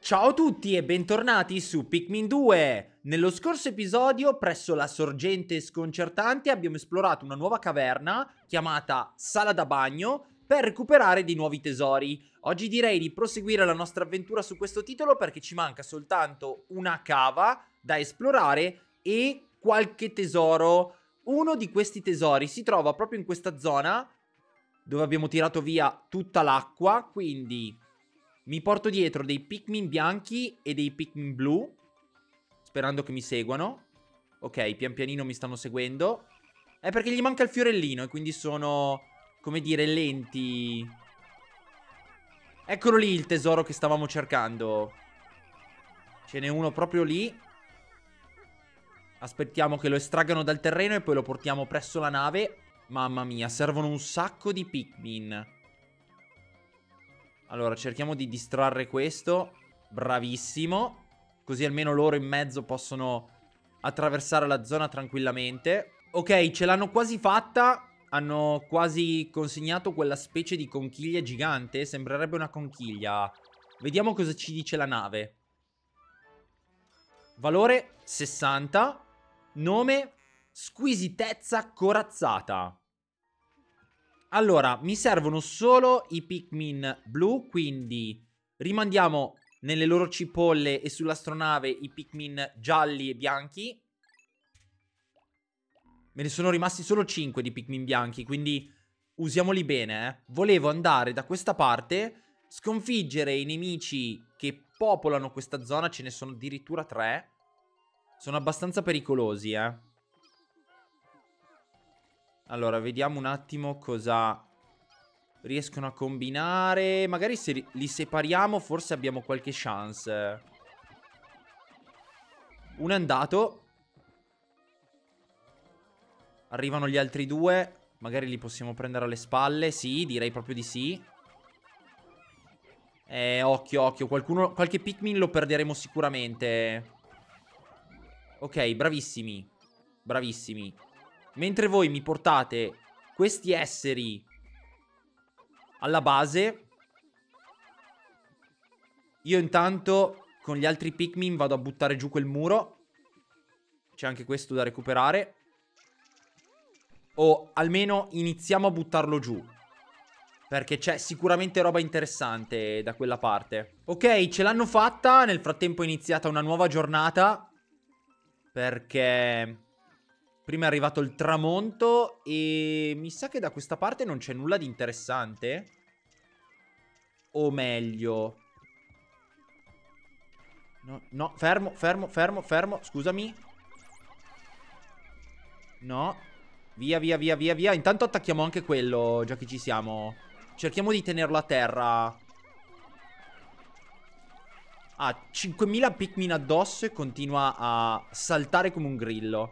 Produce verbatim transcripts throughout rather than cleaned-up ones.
Ciao a tutti e bentornati su Pikmin due! Nello scorso episodio, presso la sorgente sconcertante, abbiamo esplorato una nuova caverna chiamata Sala da Bagno per recuperare dei nuovi tesori. Oggi direi di proseguire la nostra avventura su questo titolo perché ci manca soltanto una cava da esplorare e qualche tesoro. Uno di questi tesori si trova proprio in questa zona dove abbiamo tirato via tutta l'acqua, quindi mi porto dietro dei Pikmin bianchi e dei Pikmin blu, sperando che mi seguano. Ok, pian pianino mi stanno seguendo. È perché gli manca il fiorellino e quindi sono, come dire, lenti. Eccolo lì il tesoro che stavamo cercando. Ce n'è uno proprio lì. Aspettiamo che lo estraggano dal terreno e poi lo portiamo presso la nave. Mamma mia, servono un sacco di Pikmin. Allora, cerchiamo di distrarre questo. Bravissimo. Così almeno loro in mezzo possono attraversare la zona tranquillamente. Ok, ce l'hanno quasi fatta. Hanno quasi consegnato quella specie di conchiglia gigante. Sembrerebbe una conchiglia. Vediamo cosa ci dice la nave. Valore sessanta. Nome squisitezza corazzata. Allora, mi servono solo i Pikmin blu, quindi rimandiamo nelle loro cipolle e sull'astronave i Pikmin gialli e bianchi. Me ne sono rimasti solo cinque di Pikmin bianchi, quindi usiamoli bene, eh. Volevo andare da questa parte, sconfiggere i nemici che popolano questa zona, ce ne sono addirittura tre. Sono abbastanza pericolosi, eh. Allora, vediamo un attimo cosa riescono a combinare. Magari se li separiamo forse abbiamo qualche chance. Uno è andato. Arrivano gli altri due. Magari li possiamo prendere alle spalle. Sì, direi proprio di sì. Eh, occhio, occhio. Qualcuno, qualche Pikmin lo perderemo sicuramente. Ok, bravissimi. Bravissimi. Mentre voi mi portate questi esseri alla base, io intanto con gli altri Pikmin vado a buttare giù quel muro. C'è anche questo da recuperare. O almeno iniziamo a buttarlo giù, perché c'è sicuramente roba interessante da quella parte. Ok, ce l'hanno fatta. Nel frattempo è iniziata una nuova giornata, perché prima è arrivato il tramonto e mi sa che da questa parte non c'è nulla di interessante. O meglio... No, no, fermo, fermo, fermo, fermo, scusami. No. Via, via, via, via, via. Intanto attacchiamo anche quello, già che ci siamo. Cerchiamo di tenerlo a terra. Ha cinquemila Pikmin addosso e continua a saltare come un grillo.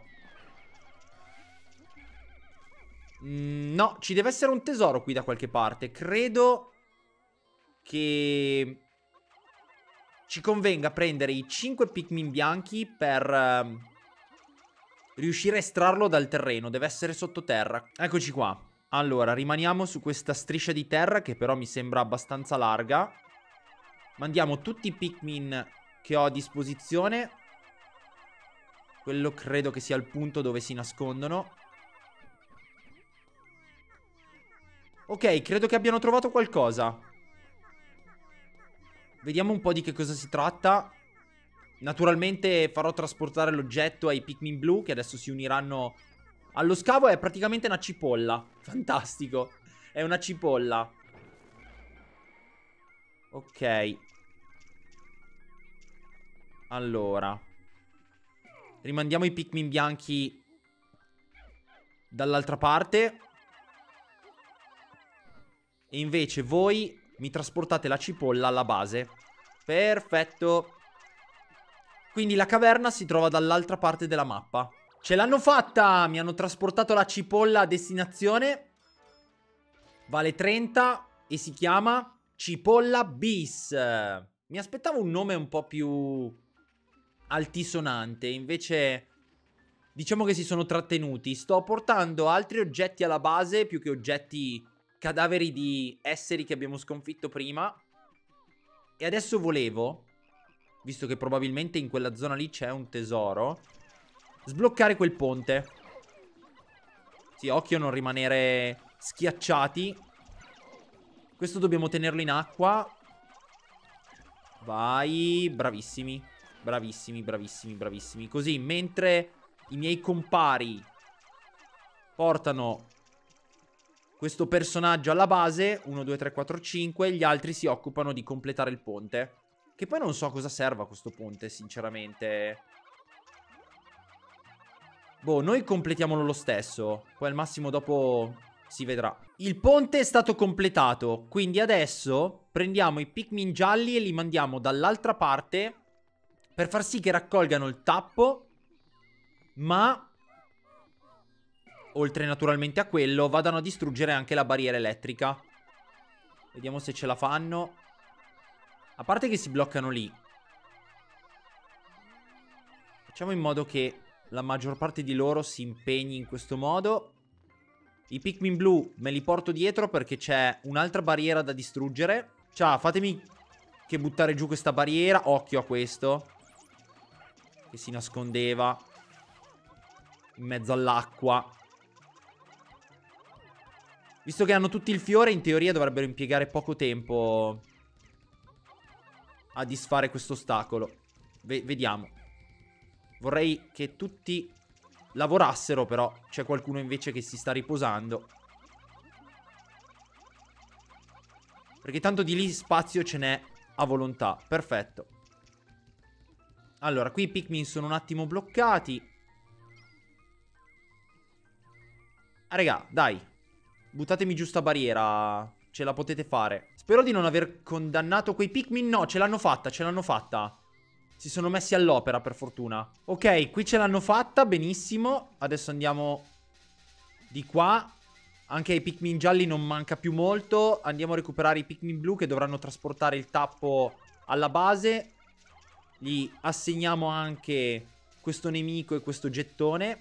Mm, no, ci deve essere un tesoro qui da qualche parte. Credo che ci convenga prendere i cinque Pikmin bianchi per uh, riuscire a estrarlo dal terreno. Deve essere sottoterra. Eccoci qua. Allora, rimaniamo su questa striscia di terra che però mi sembra abbastanza larga. Mandiamo tutti i Pikmin che ho a disposizione. Quello credo che sia il punto dove si nascondono. Ok, credo che abbiano trovato qualcosa. Vediamo un po' di che cosa si tratta. Naturalmente farò trasportare l'oggetto ai Pikmin blu, che adesso si uniranno allo scavo. È praticamente una cipolla. Fantastico. È una cipolla. Ok. Allora, rimandiamo i Pikmin bianchi dall'altra parte. E invece voi mi trasportate la cipolla alla base. Perfetto. Quindi la caverna si trova dall'altra parte della mappa. Ce l'hanno fatta! Mi hanno trasportato la cipolla a destinazione. Vale trenta e si chiama Cipolla Bis. Mi aspettavo un nome un po' più altisonante. Invece diciamo che si sono trattenuti. Sto portando altri oggetti alla base più che oggetti... cadaveri di esseri che abbiamo sconfitto prima. E adesso volevo visto che probabilmente in quella zona lì c'è un tesoro. Sbloccare quel ponte. Sì, occhio a non rimanere schiacciati. Questo dobbiamo tenerlo in acqua. Vai, bravissimi. Bravissimi, bravissimi, bravissimi. Così, mentre i miei compari portano questo personaggio alla base, uno, due, tre, quattro, cinque, gli altri si occupano di completare il ponte. Che poi non so cosa serva questo ponte, sinceramente. Boh, noi completiamolo lo stesso. Poi al massimo dopo si vedrà. Il ponte è stato completato. Quindi adesso prendiamo i Pikmin gialli e li mandiamo dall'altra parte per far sì che raccolgano il tappo. Ma, oltre naturalmente a quello, vadano a distruggere anche la barriera elettrica. Vediamo se ce la fanno. A parte che si bloccano lì. Facciamo in modo che la maggior parte di loro si impegni in questo modo. I Pikmin blu me li porto dietro perché c'è un'altra barriera da distruggere. Ciao, fatemi che buttare giù questa barriera. Occhio a questo, che si nascondeva in mezzo all'acqua. Visto che hanno tutti il fiore, in teoria dovrebbero impiegare poco tempo a disfare questo ostacolo. V- vediamo. Vorrei che tutti lavorassero, però c'è qualcuno invece che si sta riposando. Perché tanto di lì spazio ce n'è a volontà. Perfetto. Allora, qui i Pikmin sono un attimo bloccati. Ah, raga, dai. Buttatemi giù sta barriera. Ce la potete fare. Spero di non aver condannato quei Pikmin. No, ce l'hanno fatta, ce l'hanno fatta. Si sono messi all'opera, per fortuna. Ok, qui ce l'hanno fatta, benissimo. Adesso andiamo di qua. Anche ai Pikmin gialli non manca più molto. Andiamo a recuperare i Pikmin blu che dovranno trasportare il tappo alla base. Gli assegniamo anche questo nemico e questo gettone.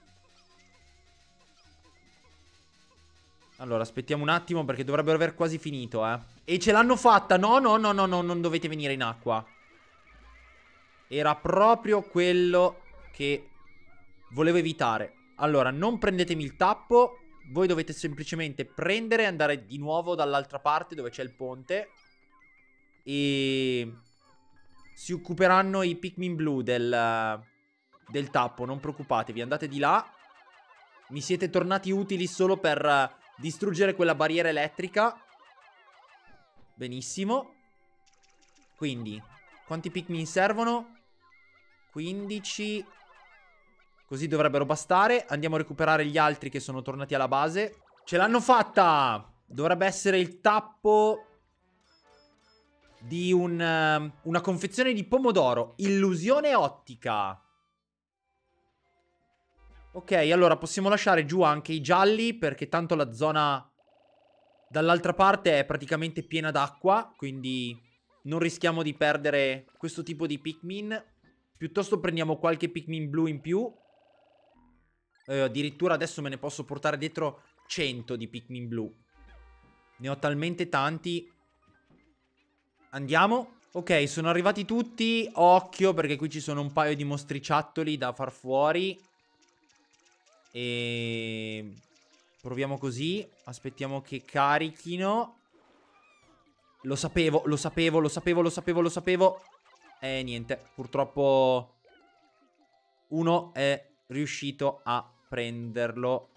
Allora, aspettiamo un attimo perché dovrebbero aver quasi finito, eh. E ce l'hanno fatta. No, no, no, no, no, non dovete venire in acqua. Era proprio quello che volevo evitare. Allora, non prendetemi il tappo. Voi dovete semplicemente prendere e andare di nuovo dall'altra parte dove c'è il ponte. E si occuperanno i Pikmin blu del, del tappo. Non preoccupatevi, andate di là. Mi siete tornati utili solo per distruggere quella barriera elettrica. Benissimo. Quindi, quanti Pikmin servono? quindici. Così dovrebbero bastare. Andiamo a recuperare gli altri che sono tornati alla base. Ce l'hanno fatta! Dovrebbe essere il tappo di un, uh, una confezione di pomodoro. Illusione ottica. Ok, allora possiamo lasciare giù anche i gialli, perché tanto la zona dall'altra parte è praticamente piena d'acqua, quindi non rischiamo di perdere questo tipo di Pikmin. Piuttosto prendiamo qualche Pikmin blu in più. Eh, addirittura adesso me ne posso portare dietro cento di Pikmin blu. Ne ho talmente tanti. Andiamo. Ok, sono arrivati tutti. Occhio, perché qui ci sono un paio di mostriciattoli da far fuori. E proviamo così. Aspettiamo che carichino. Lo sapevo, lo sapevo, lo sapevo, lo sapevo, lo sapevo. E niente, purtroppo uno è riuscito a prenderlo.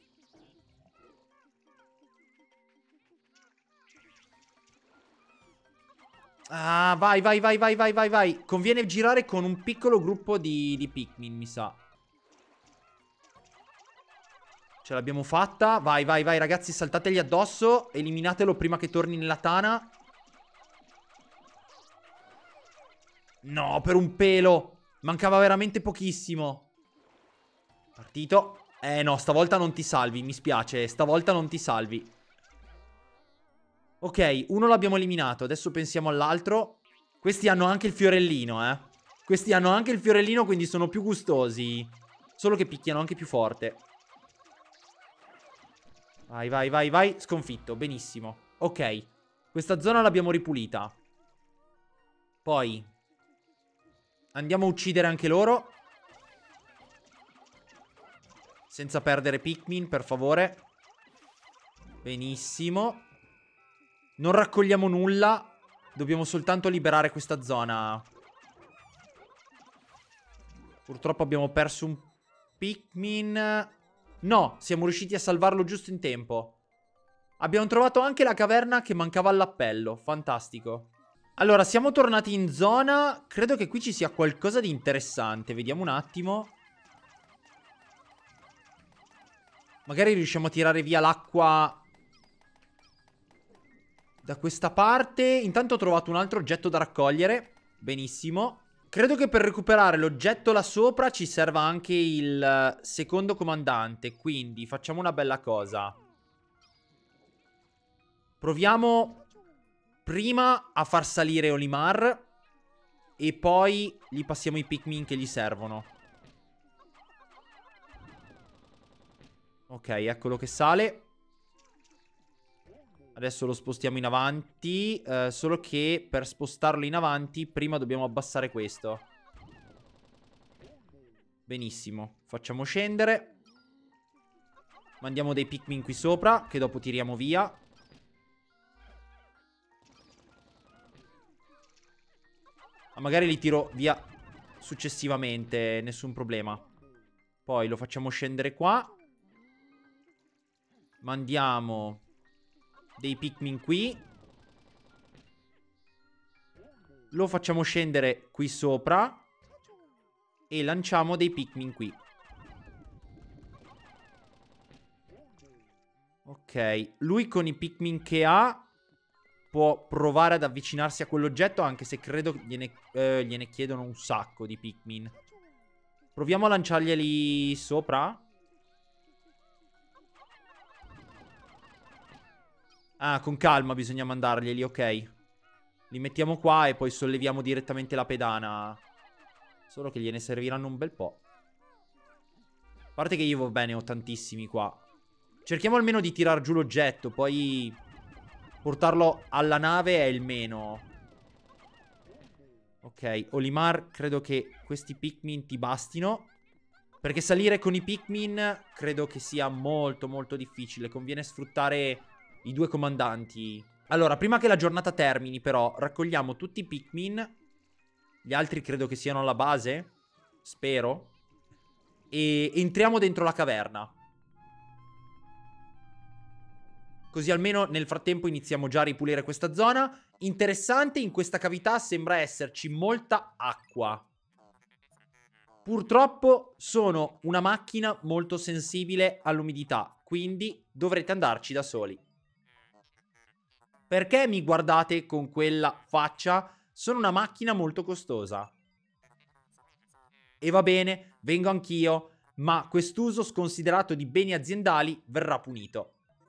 Ah, vai, vai, vai, vai, vai, vai, vai. Conviene girare con un piccolo gruppo di, di Pikmin, mi sa. Ce l'abbiamo fatta. Vai, vai, vai, ragazzi, saltategli addosso. Eliminatelo prima che torni nella tana. No, per un pelo. Mancava veramente pochissimo. Partito. Eh no, stavolta non ti salvi, mi spiace. Stavolta non ti salvi. Ok, uno l'abbiamo eliminato. Adesso pensiamo all'altro. Questi hanno anche il fiorellino, eh. Questi hanno anche il fiorellino, quindi sono più gustosi. Solo che picchiano anche più forte. Vai, vai, vai, vai. Sconfitto, benissimo. Ok, questa zona l'abbiamo ripulita. Poi Andiamo a uccidere anche loro. Senza perdere Pikmin, per favore. Benissimo. Non raccogliamo nulla. Dobbiamo soltanto liberare questa zona. Purtroppo abbiamo perso un Pikmin. No, siamo riusciti a salvarlo giusto in tempo. Abbiamo trovato anche la caverna che mancava all'appello. Fantastico. Allora, siamo tornati in zona. Credo che qui ci sia qualcosa di interessante. Vediamo un attimo. Magari riusciamo a tirare via l'acqua da questa parte. Intanto ho trovato un altro oggetto da raccogliere. Benissimo. Credo che per recuperare l'oggetto là sopra ci serva anche il secondo comandante. Quindi facciamo una bella cosa. Proviamo prima a far salire Olimar e poi gli passiamo i Pikmin che gli servono. Ok, eccolo che sale. Adesso lo spostiamo in avanti. eh, Solo che per spostarlo in avanti prima dobbiamo abbassare questo. Benissimo. Facciamo scendere. Mandiamo dei Pikmin qui sopra, che dopo tiriamo via. Ma magari li tiro via successivamente, nessun problema. Poi lo facciamo scendere qua. Mandiamo dei Pikmin qui. Lo facciamo scendere qui sopra. E lanciamo dei Pikmin qui. Ok, lui con i Pikmin che ha può provare ad avvicinarsi a quell'oggetto, anche se credo gliene, eh, gliene chiedono un sacco di Pikmin. Proviamo a lanciarglieli sopra. Ah, con calma bisogna mandarglieli, ok. Li mettiamo qua e poi solleviamo direttamente la pedana. Solo che gliene serviranno un bel po'. A parte che io, va bene, ho tantissimi qua. Cerchiamo almeno di tirar giù l'oggetto, poi portarlo alla nave è il meno. Ok, Olimar, credo che questi Pikmin ti bastino. Perché salire con i Pikmin credo che sia molto molto difficile. Conviene sfruttare i due comandanti. Allora, prima che la giornata termini però, raccogliamo tutti i Pikmin. Gli altri credo che siano alla base. Spero. E entriamo dentro la caverna. Così almeno nel frattempo iniziamo già a ripulire questa zona. Interessante, in questa cavità sembra esserci molta acqua. Purtroppo sono una macchina molto sensibile all'umidità, quindi dovrete andarci da soli. Perché mi guardate con quella faccia? Sono una macchina molto costosa. E va bene, vengo anch'io, ma quest'uso sconsiderato di beni aziendali verrà punito.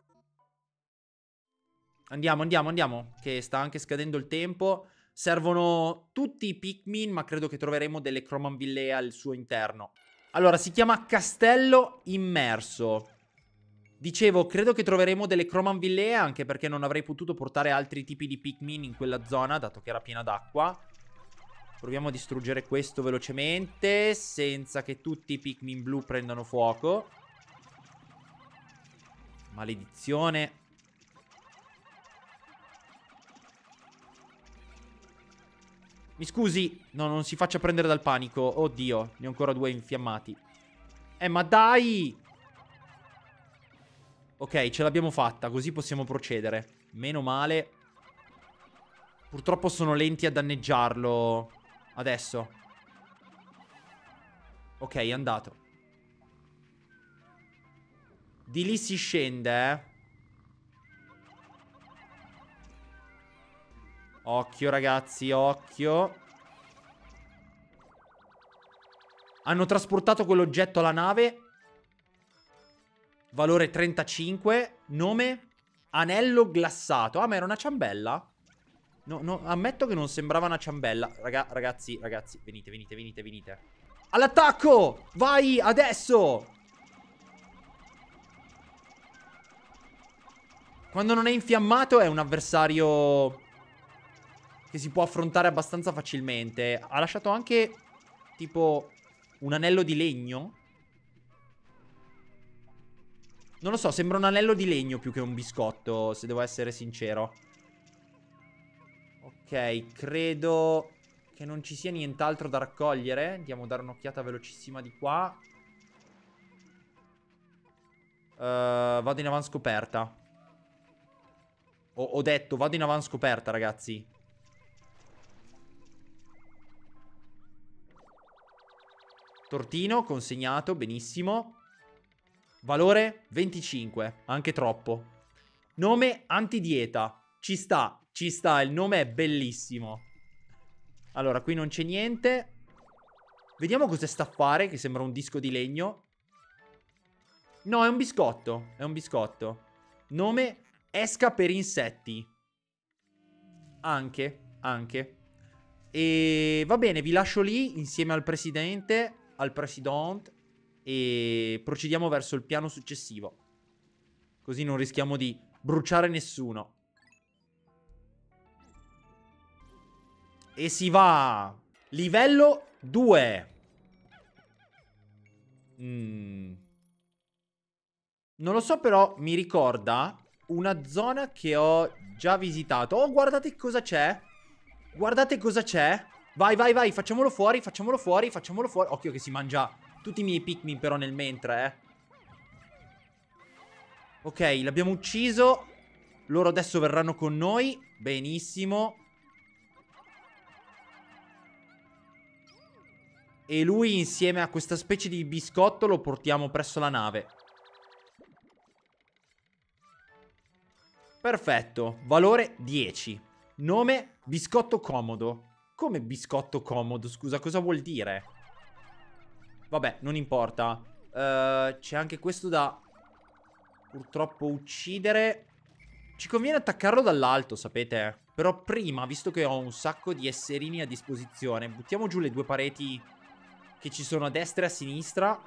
Andiamo, andiamo, andiamo, che sta anche scadendo il tempo. Servono tutti i Pikmin, ma credo che troveremo delle Cromanvillea al suo interno. Allora, si chiama Castello Immerso. Dicevo, credo che troveremo delle Cromanvillea, anche perché non avrei potuto portare altri tipi di Pikmin in quella zona, dato che era piena d'acqua. Proviamo a distruggere questo velocemente, senza che tutti i Pikmin blu prendano fuoco. Maledizione. Mi scusi, no, non si faccia prendere dal panico. Oddio, ne ho ancora due infiammati. Eh, ma dai! Ok, ce l'abbiamo fatta, così possiamo procedere. Meno male. Purtroppo sono lenti a danneggiarlo adesso. Ok, è andato. Di lì si scende, eh. Occhio ragazzi, occhio. Hanno trasportato quell'oggetto alla nave. Valore trentacinque. Nome? Anello glassato. Ah, ma era una ciambella? No, no, ammetto che non sembrava una ciambella. Raga, ragazzi, ragazzi, venite, venite, venite, venite. All'attacco! Vai, adesso! Quando non è infiammato è un avversario che si può affrontare abbastanza facilmente. Ha lasciato anche tipo un anello di legno. Non lo so, sembra un anello di legno più che un biscotto, se devo essere sincero. Ok, credo che non ci sia nient'altro da raccogliere. Andiamo a dare un'occhiata velocissima di qua. Uh, vado in avanscoperta. Ho, ho detto, vado in avanscoperta, ragazzi. Tortino, consegnato, benissimo. Valore venticinque, anche troppo. Nome antidieta. Ci sta, ci sta, il nome è bellissimo. Allora, qui non c'è niente. Vediamo cosa sta a fare, che sembra un disco di legno. No, è un biscotto, è un biscotto. Nome esca per insetti. Anche, anche. E va bene, vi lascio lì insieme al presidente, al presidente, e procediamo verso il piano successivo. Così non rischiamo di bruciare nessuno. E si va. Livello due. Mm. Non lo so, però mi ricorda una zona che ho già visitato. Oh, guardate cosa c'è. Guardate cosa c'è. Vai, vai, vai, facciamolo fuori, facciamolo fuori, facciamolo fuori. Occhio che si mangia tutti i miei Pikmin però nel mentre, eh. Ok, l'abbiamo ucciso. Loro adesso verranno con noi. Benissimo. E lui insieme a questa specie di biscotto lo portiamo presso la nave. Perfetto. Valore dieci. Nome biscotto comodo. Come biscotto comodo? Scusa, cosa vuol dire? Vabbè, non importa. Uh, c'è anche questo da purtroppo uccidere. Ci conviene attaccarlo dall'alto, sapete? Però prima, visto che ho un sacco di esserini a disposizione, buttiamo giù le due pareti che ci sono a destra e a sinistra.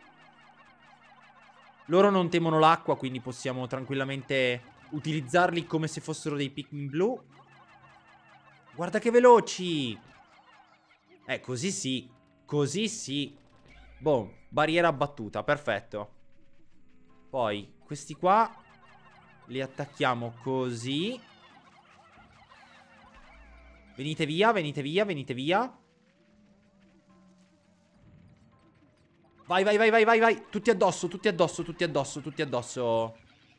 Loro non temono l'acqua, quindi possiamo tranquillamente utilizzarli come se fossero dei Pikmin blu. Guarda che veloci! Eh, così sì. Così sì. Boh, barriera abbattuta, perfetto. Poi, questi qua li attacchiamo così. Venite via, venite via, venite via. Vai, vai, vai, vai, vai, vai. Tutti addosso, tutti addosso, tutti addosso, tutti addosso.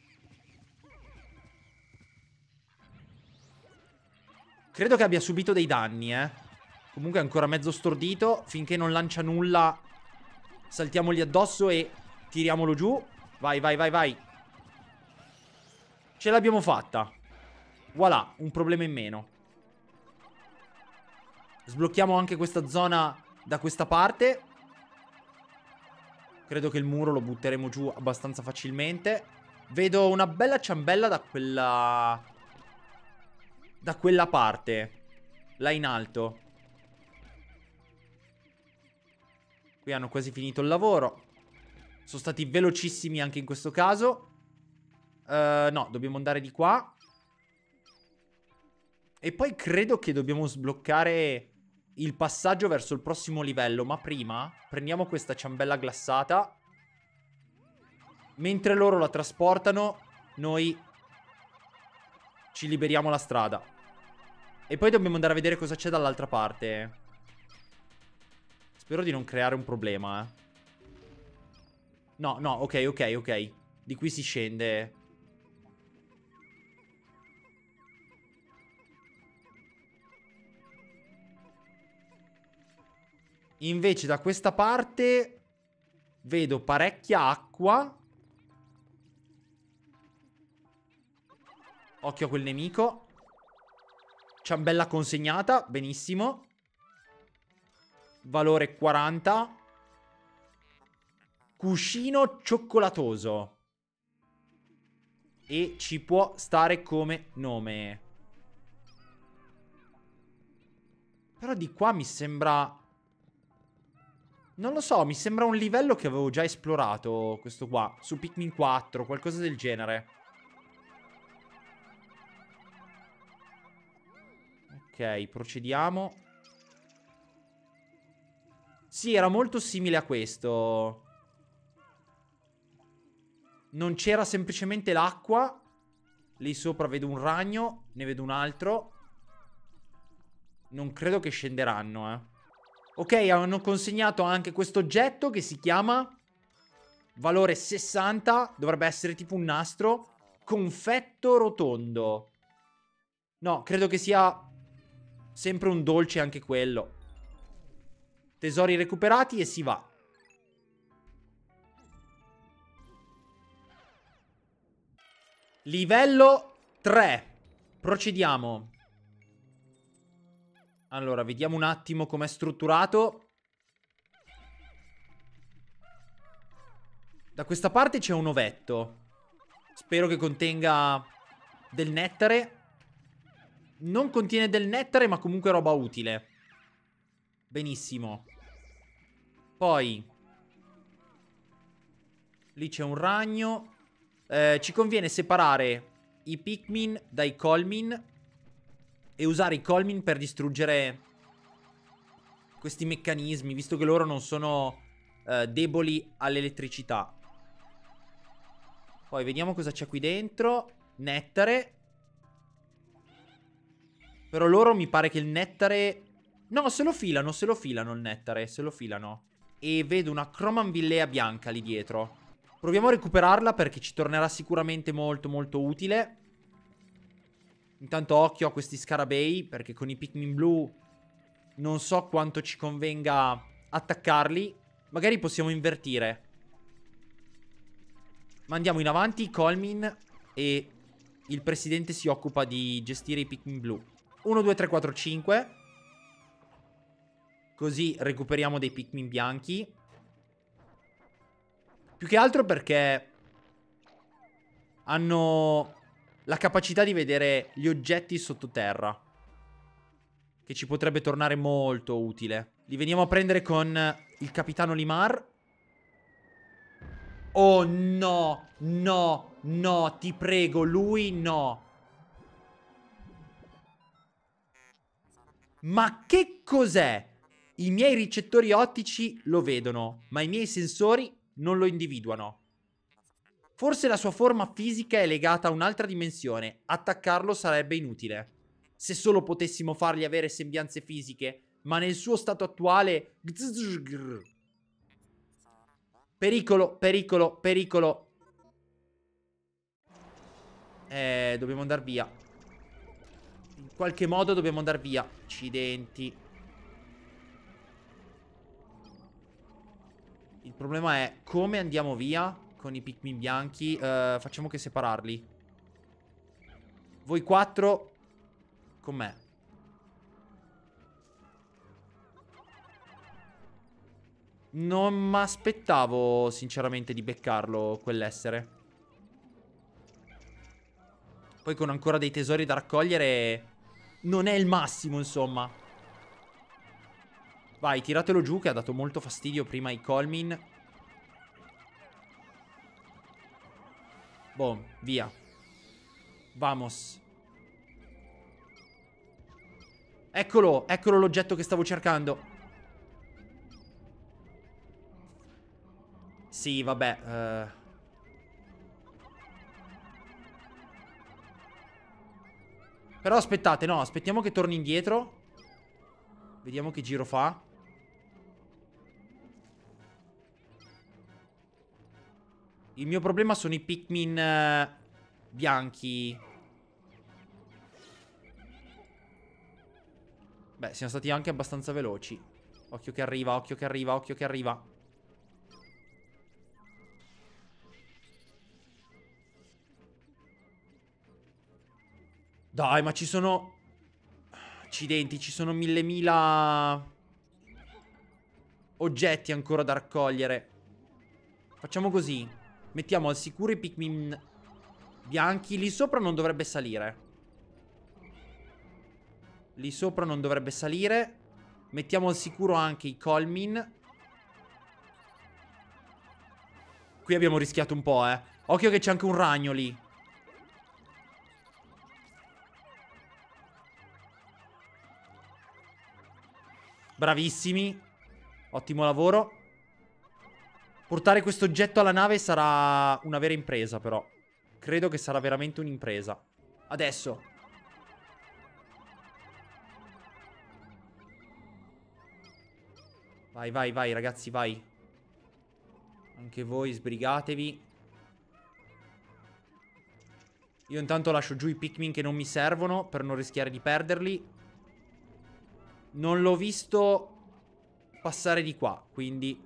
Credo che abbia subito dei danni, eh. Comunque è ancora mezzo stordito. Finché non lancia nulla, saltiamogli addosso e tiriamolo giù. Vai, vai, vai, vai. Ce l'abbiamo fatta. Voilà, un problema in meno. Sblocchiamo anche questa zona da questa parte. Credo che il muro lo butteremo giù abbastanza facilmente. Vedo una bella ciambella da quella... Da quella parte. Là in alto. Qui hanno quasi finito il lavoro. Sono stati velocissimi anche in questo caso. Uh, no, dobbiamo andare di qua. E poi credo che dobbiamo sbloccare il passaggio verso il prossimo livello. Ma prima prendiamo questa ciambella glassata. Mentre loro la trasportano, noi ci liberiamo la strada. E poi dobbiamo andare a vedere cosa c'è dall'altra parte. Spero di non creare un problema, eh. No, no, ok, ok, ok. Di qui si scende. Invece da questa parte vedo parecchia acqua. Occhio a quel nemico. Ciambella consegnata, benissimo. Valore quaranta. Cuscino cioccolatoso. E ci può stare come nome. Però di qua mi sembra... Non lo so, mi sembra un livello che avevo già esplorato, questo qua. Su Pikmin quattro, qualcosa del genere. Ok, procediamo. Sì, era molto simile a questo. Non c'era semplicemente l'acqua. Lì sopra vedo un ragno. Ne vedo un altro. Non credo che scenderanno, eh. Ok, hanno consegnato anche questo oggetto che si chiama... Valore sessanta. Dovrebbe essere tipo un nastro. Confetto rotondo. No, credo che sia sempre un dolce anche quello. Tesori recuperati e si va. Livello tre. Procediamo. Allora, vediamo un attimo com'è strutturato. Da questa parte c'è un ovetto. Spero che contenga del nettare. Non contiene del nettare, ma comunque roba utile. Benissimo. Poi lì c'è un ragno. eh, Ci conviene separare i Pikmin dai Colmin e usare i Colmin per distruggere questi meccanismi, visto che loro non sono eh, deboli all'elettricità. Poi vediamo cosa c'è qui dentro. Nettare. Però loro mi pare che il nettare... No, se lo filano, se lo filano il nettare, se lo filano. E vedo una Cromanvillea bianca lì dietro. Proviamo a recuperarla perché ci tornerà sicuramente molto molto utile. Intanto occhio a questi scarabei, perché con i Pikmin blu non so quanto ci convenga attaccarli. Magari possiamo invertire. Mandiamo in avanti i Colmin e il presidente si occupa di gestire i Pikmin blu. uno, due, tre, quattro, cinque. Così recuperiamo dei Pikmin bianchi. Più che altro perché hanno la capacità di vedere gli oggetti sottoterra, che ci potrebbe tornare molto utile. Li veniamo a prendere con il capitano Limar. Oh no, no, no, ti prego, lui no. Ma che cos'è? I miei ricettori ottici lo vedono, ma i miei sensori non lo individuano. Forse la sua forma fisica è legata a un'altra dimensione. Attaccarlo sarebbe inutile. Se solo potessimo fargli avere sembianze fisiche, ma nel suo stato attuale... Pericolo, pericolo, pericolo. Eh, dobbiamo andare via. In qualche modo dobbiamo andare via. Accidenti. Il problema è come andiamo via con i Pikmin bianchi. uh, Facciamo che separarli. Voi quattro con me. Non mi aspettavo sinceramente di beccarlo quell'essere. Poi con ancora dei tesori da raccogliere non è il massimo, insomma. Vai, tiratelo giù che ha dato molto fastidio prima ai Colmin. Boom, via. Vamos. Eccolo, eccolo l'oggetto che stavo cercando. Sì, vabbè. Uh... Però aspettate, no, aspettiamo che torni indietro. Vediamo che giro fa. Il mio problema sono i Pikmin uh, bianchi. Beh, siamo stati anche abbastanza veloci. Occhio che arriva, occhio che arriva, occhio che arriva. Dai, ma ci sono... Accidenti, ci sono mille mila... oggetti ancora da raccogliere. Facciamo così. Mettiamo al sicuro i Pikmin bianchi. Lì sopra non dovrebbe salire. Lì sopra non dovrebbe salire. Mettiamo al sicuro anche i Colmin. Qui abbiamo rischiato un po', eh. Occhio che c'è anche un ragno lì. Bravissimi. Ottimo lavoro. Portare questo oggetto alla nave sarà una vera impresa, però. Credo che sarà veramente un'impresa. Adesso. Vai, vai, vai, ragazzi, vai. Anche voi sbrigatevi. Io intanto lascio giù i Pikmin che non mi servono per non rischiare di perderli. Non l'ho visto passare di qua, quindi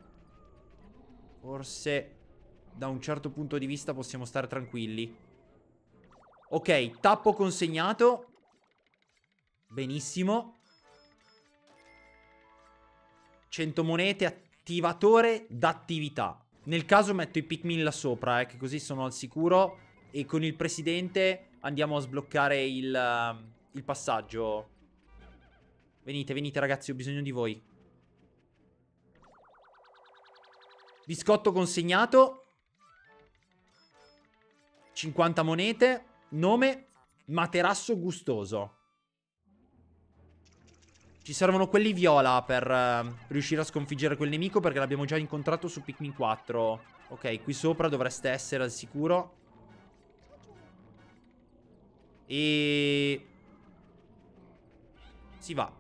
forse da un certo punto di vista possiamo stare tranquilli. Ok, tappo consegnato. Benissimo. cento monete, attivatore d'attività. Nel caso metto i Pikmin là sopra, eh, che così sono al sicuro. E con il presidente andiamo a sbloccare il, uh, il passaggio. Venite, venite ragazzi, ho bisogno di voi. Biscotto consegnato. cinquanta monete. Nome materasso gustoso. Ci servono quelli viola per uh, riuscire a sconfiggere quel nemico, perché l'abbiamo già incontrato su Pikmin quattro. Ok, qui sopra dovreste essere al sicuro. E... si va.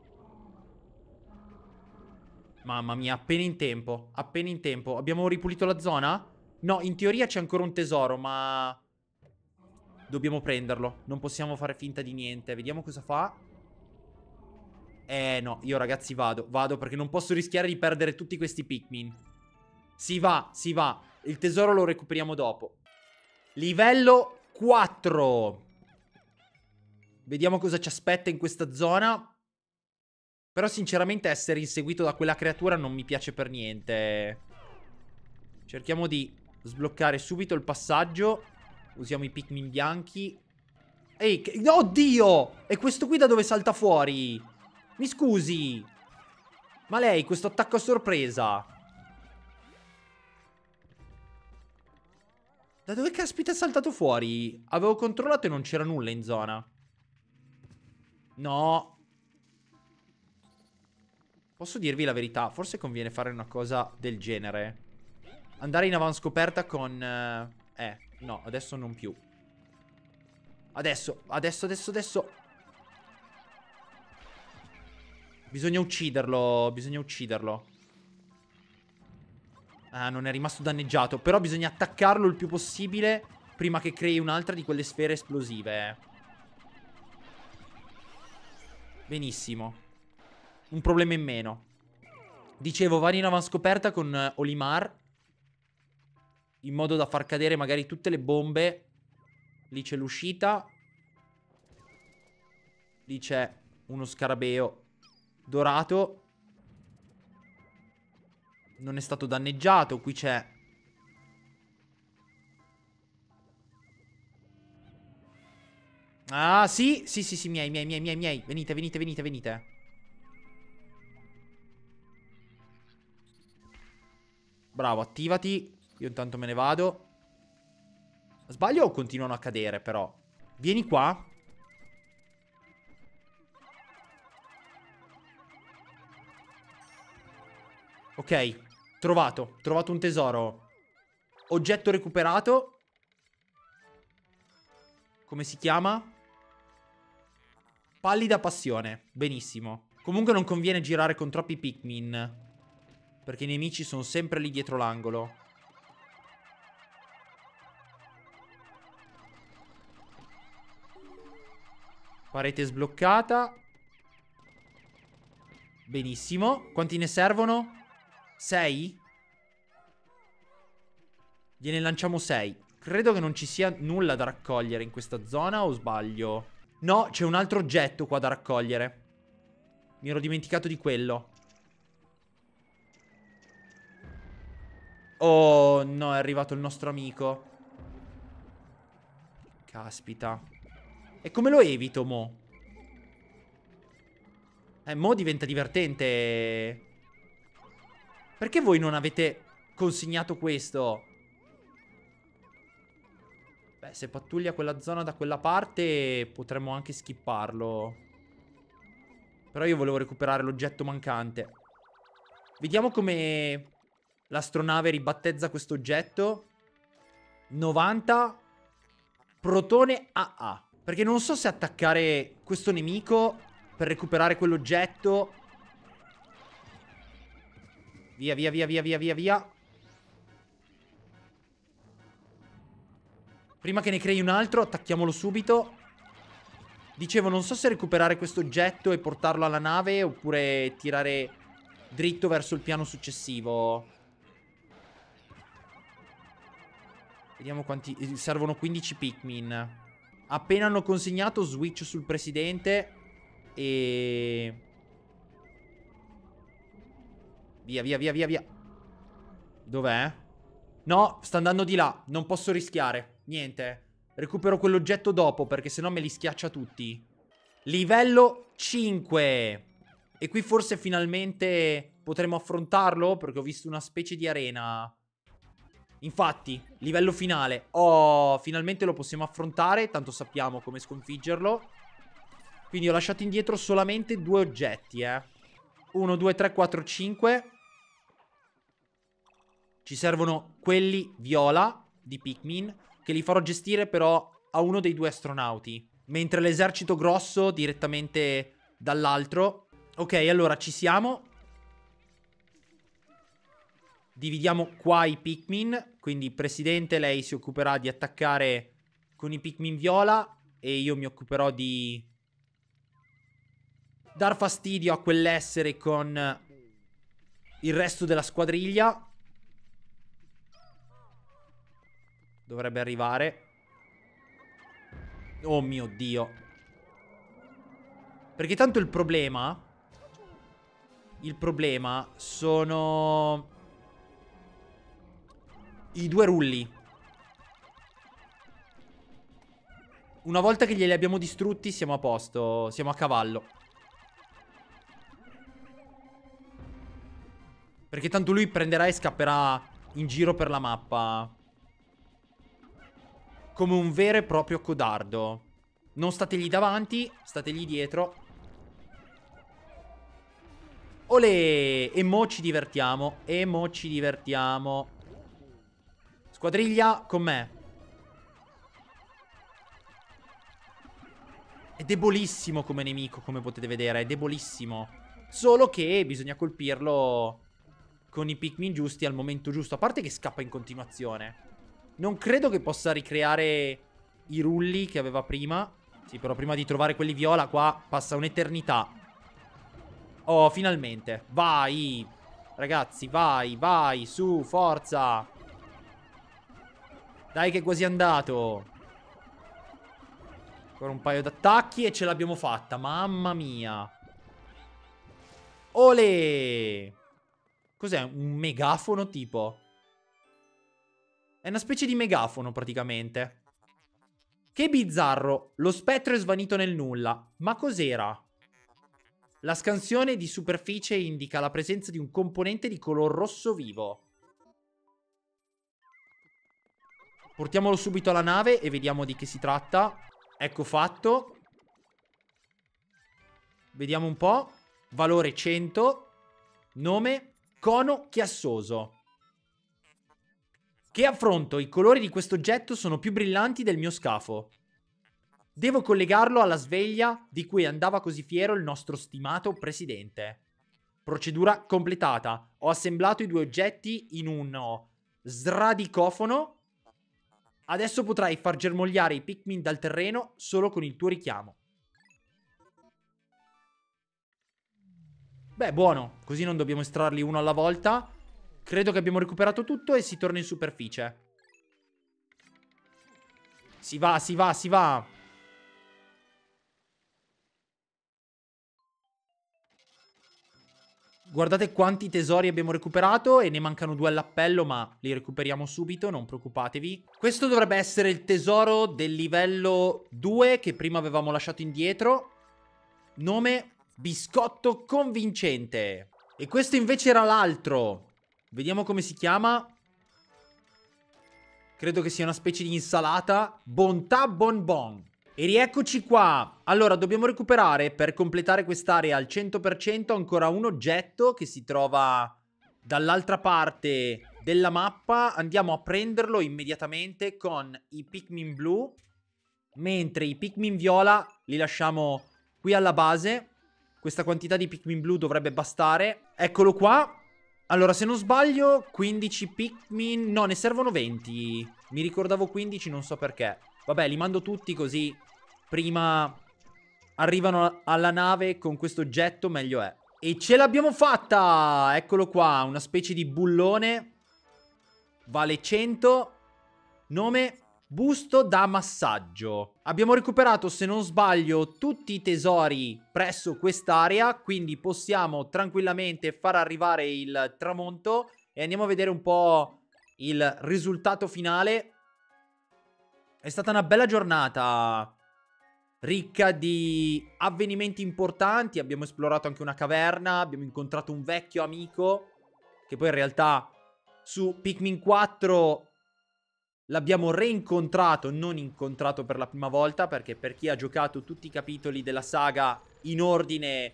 Mamma mia, appena in tempo. Appena in tempo. Abbiamo ripulito la zona? No, in teoria c'è ancora un tesoro, ma... dobbiamo prenderlo. Non possiamo fare finta di niente. Vediamo cosa fa. Eh no, io ragazzi vado. Vado perché non posso rischiare di perdere tutti questi Pikmin. Si va, si va. Il tesoro lo recuperiamo dopo. Livello quattro. Vediamo cosa ci aspetta in questa zona. Però sinceramente essere inseguito da quella creatura non mi piace per niente. Cerchiamo di sbloccare subito il passaggio. Usiamo i Pikmin bianchi. Ehi, che... oddio! E questo qui da dove salta fuori? Mi scusi. Ma lei, questo attacco a sorpresa, da dove caspita è saltato fuori? Avevo controllato e non c'era nulla in zona. No. Posso dirvi la verità, forse conviene fare una cosa del genere. Andare in avanscoperta con... Eh, no, adesso non più. Adesso, adesso, adesso, adesso. Bisogna ucciderlo, bisogna ucciderlo. Ah, non è rimasto danneggiato. Però bisogna attaccarlo il più possibile prima che crei un'altra di quelle sfere esplosive. Benissimo. Un problema in meno. Dicevo, vai in avanscoperta con uh, Olimar, in modo da far cadere magari tutte le bombe. Lì c'è l'uscita. Lì c'è uno scarabeo dorato. Non è stato danneggiato. Qui c'è... ah, sì, sì, sì, sì, miei, miei, miei, miei, miei. Venite, venite, venite, venite. Bravo, attivati. Io intanto me ne vado. Sbaglio o continuano a cadere però? Vieni qua. Ok, trovato. Trovato un tesoro. Oggetto recuperato. Come si chiama? Pallida passione. Benissimo. Comunque non conviene girare con troppi Pikmin, perché i nemici sono sempre lì dietro l'angolo. Parete sbloccata. Benissimo. Quanti ne servono? Sei? Gliene lanciamo sei. Credo che non ci sia nulla da raccogliere in questa zona, o sbaglio? No, c'è un altro oggetto qua da raccogliere. Mi ero dimenticato di quello. Oh no, è arrivato il nostro amico. Caspita. E come lo evito, mo? Eh, mo diventa divertente. Perché voi non avete consegnato questo? Beh, se pattuglia quella zona da quella parte potremmo anche skipparlo. Però io volevo recuperare l'oggetto mancante. Vediamo come l'astronave ribattezza questo oggetto. novanta protone A A. Perché non so se attaccare questo nemico per recuperare quell'oggetto. Via, via, via, via, via, via, via. Prima che ne crei un altro, attacchiamolo subito. Dicevo, non so se recuperare questo oggetto e portarlo alla nave oppure tirare dritto verso il piano successivo. Vediamo quanti... Servono quindici Pikmin. Appena hanno consegnato, switch sul presidente. E... Via, via, via, via, via. Dov'è? No, sta andando di là. Non posso rischiare. Niente. Recupero quell'oggetto dopo, perché sennò me li schiaccia tutti. Livello cinque. E qui forse finalmente potremo affrontarlo, perché ho visto una specie di arena. Infatti, livello finale. Oh, finalmente lo possiamo affrontare. Tanto sappiamo come sconfiggerlo. Quindi ho lasciato indietro solamente due oggetti, eh. uno, due, tre, quattro, cinque. Ci servono quelli viola di Pikmin, che li farò gestire però a uno dei due astronauti. Mentre l'esercito grosso direttamente dall'altro. Ok, allora ci siamo. Dividiamo qua i Pikmin. Quindi presidente, lei si occuperà di attaccare con i Pikmin viola. E io mi occuperò di dar fastidio a quell'essere con il resto della squadriglia. Dovrebbe arrivare. Oh mio Dio. Perché tanto il problema Il problema sono i due rulli. Una volta che glieli abbiamo distrutti siamo a posto. Siamo a cavallo. Perché tanto lui prenderà e scapperà in giro per la mappa come un vero e proprio codardo. Non stategli davanti, stategli dietro. Olè! E mo ci divertiamo. E mo ci divertiamo. Squadriglia con me. È debolissimo come nemico, come potete vedere. È debolissimo. Solo che bisogna colpirlo con i Pikmin giusti al momento giusto. A parte che scappa in continuazione. Non credo che possa ricreare i rulli che aveva prima. Sì, però prima di trovare quelli viola qua passa un'eternità. Oh, finalmente. Vai. Ragazzi, vai, vai. Su, forza. Dai che è quasi andato. Ancora un paio d'attacchi e ce l'abbiamo fatta. Mamma mia. Olè. Cos'è? Un megafono tipo? È una specie di megafono praticamente. Che bizzarro. Lo spettro è svanito nel nulla. Ma cos'era? La scansione di superficie indica la presenza di un componente di color rosso vivo. Portiamolo subito alla nave e vediamo di che si tratta. Ecco fatto. Vediamo un po'. Valore cento. Nome cono chiassoso. Che affronto, i colori di questo oggetto sono più brillanti del mio scafo. Devo collegarlo alla sveglia di cui andava così fiero il nostro stimato presidente. Procedura completata. Ho assemblato i due oggetti in uno sradicofono. Adesso potrai far germogliare i Pikmin dal terreno solo con il tuo richiamo. Beh, buono. Così non dobbiamo estrarli uno alla volta. Credo che abbiamo recuperato tutto e si torna in superficie. Si va, si va, si va. Guardate quanti tesori abbiamo recuperato e ne mancano due all'appello, ma li recuperiamo subito, non preoccupatevi. Questo dovrebbe essere il tesoro del livello due che prima avevamo lasciato indietro. Nome biscotto convincente. E questo invece era l'altro. Vediamo come si chiama. Credo che sia una specie di insalata. Bontà bonbon. E rieccoci qua. Allora, dobbiamo recuperare per completare quest'area al cento per cento ancora un oggetto che si trova dall'altra parte della mappa, andiamo a prenderlo immediatamente con i Pikmin blu, mentre i Pikmin viola li lasciamo qui alla base. Questa quantità di Pikmin blu dovrebbe bastare. Eccolo qua. Allora, se non sbaglio, quindici Pikmin... No, ne servono venti. Mi ricordavo quindici, non so perché. Vabbè, li mando tutti così prima arrivano alla nave con questo oggetto, meglio è. E ce l'abbiamo fatta! Eccolo qua, una specie di bullone. Vale cento. Nome... busto da massaggio. Abbiamo recuperato, se non sbaglio, tutti i tesori presso quest'area, quindi possiamo tranquillamente far arrivare il tramonto e andiamo a vedere un po' il risultato finale. È stata una bella giornata, ricca di avvenimenti importanti. Abbiamo esplorato anche una caverna, abbiamo incontrato un vecchio amico che poi in realtà su Pikmin quattro l'abbiamo reincontrato, non incontrato per la prima volta, perché per chi ha giocato tutti i capitoli della saga in ordine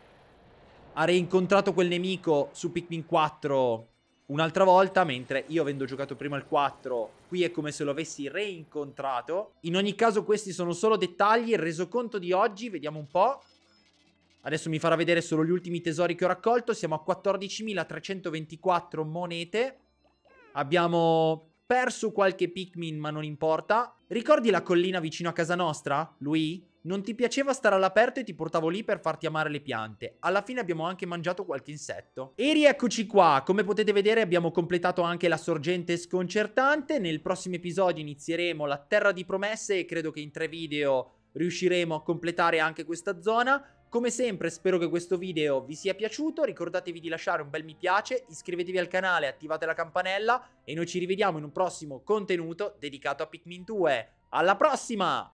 ha reincontrato quel nemico su Pikmin quattro un'altra volta, mentre io, avendo giocato prima il quattro, qui è come se lo avessi reincontrato. In ogni caso questi sono solo dettagli. Il resoconto di oggi, vediamo un po'. Adesso mi farà vedere solo gli ultimi tesori che ho raccolto. Siamo a quattordicimilatrecentoventiquattro monete. Abbiamo perso qualche Pikmin, ma non importa. Ricordi la collina vicino a casa nostra, Lui? Non ti piaceva stare all'aperto e ti portavo lì per farti amare le piante. Alla fine abbiamo anche mangiato qualche insetto. E rieccoci qua. Come potete vedere abbiamo completato anche la sorgente sconcertante. Nel prossimo episodio inizieremo la Terra di Promesse e credo che in tre video riusciremo a completare anche questa zona. Come sempre spero che questo video vi sia piaciuto, ricordatevi di lasciare un bel mi piace, iscrivetevi al canale, attivate la campanella e noi ci rivediamo in un prossimo contenuto dedicato a Pikmin due. Alla prossima!